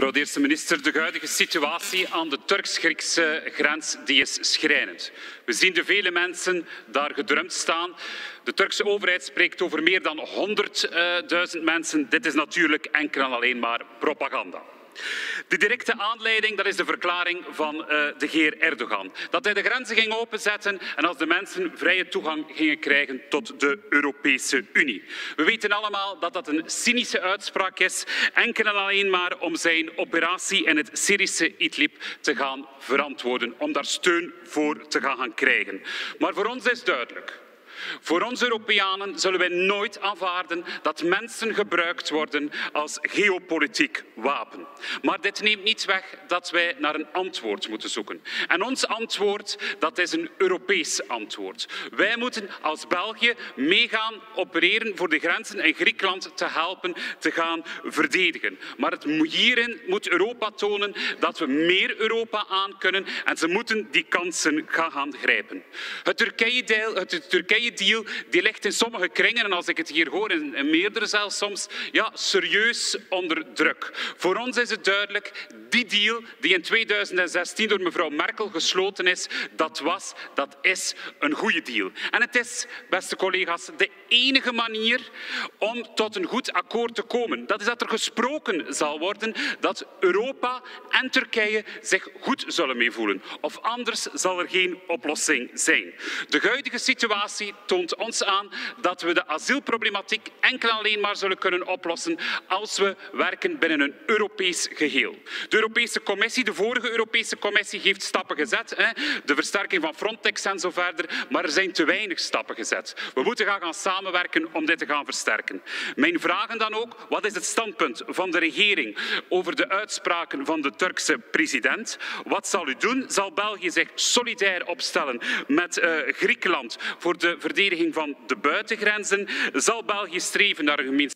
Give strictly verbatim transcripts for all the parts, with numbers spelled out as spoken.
Mevrouw de eerste minister, de huidige situatie aan de Turks-Griekse grens die is schrijnend. We zien de vele mensen daar gedrumd staan. De Turkse overheid spreekt over meer dan honderdduizend mensen. Dit is natuurlijk enkel en alleen maar propaganda. De directe aanleiding, dat is de verklaring van uh, de heer Erdogan. Dat hij de grenzen ging openzetten en als de mensen vrije toegang gingen krijgen tot de Europese Unie. We weten allemaal dat dat een cynische uitspraak is, enkel en alleen maar om zijn operatie in het Syrische Idlib te gaan verantwoorden, om daar steun voor te gaan krijgen. Maar voor ons is duidelijk. Voor ons Europeanen zullen wij nooit aanvaarden dat mensen gebruikt worden als geopolitiek wapen. Maar dit neemt niet weg dat wij naar een antwoord moeten zoeken. En ons antwoord, dat is een Europees antwoord. Wij moeten als België meegaan opereren voor de grenzen in Griekenland te helpen te gaan verdedigen. Maar het, hierin moet Europa tonen dat we meer Europa aankunnen en ze moeten die kansen gaan grijpen. Het Turkije-deal, het Turkije deal die ligt in sommige kringen, en als ik het hier hoor, in, in meerdere zelfs soms, ja, serieus onder druk. Voor ons is het duidelijk, die deal die in tweeduizend zestien door mevrouw Merkel gesloten is, dat was, dat is een goede deal. En het is, beste collega's, de enige manier om tot een goed akkoord te komen. Dat is dat er gesproken zal worden, dat Europa en Turkije zich goed zullen meevoelen. Of anders zal er geen oplossing zijn. De huidige situatie toont ons aan dat we de asielproblematiek enkel en alleen maar zullen kunnen oplossen als we werken binnen een Europees geheel. De Europese Commissie, de vorige Europese Commissie, heeft stappen gezet. Hè? De versterking van Frontex en zo verder. Maar er zijn te weinig stappen gezet. We moeten gaan, gaan samenwerken om dit te gaan versterken. Mijn vragen dan ook, wat is het standpunt van de regering over de uitspraken van de Turkse president? Wat zal u doen? Zal België zich solidair opstellen met uh, Griekenland voor de verdediging van de buitengrenzen? Zal België streven naar een gemeenschappelijke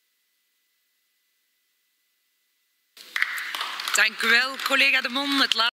Dank u wel, collega De Mon. Het